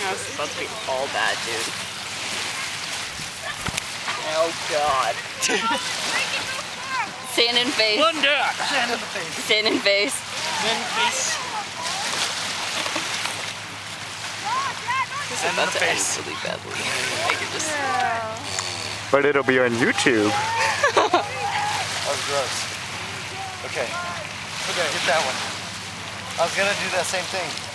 That's about to be all bad, dude. Oh god. Sand in face. Linda! Sand in the face. Sand in face. Sand in the face. This is about to end really badly. I can just... But it'll be on YouTube. That was gross. Okay. Okay, get that one. I was gonna do that same thing.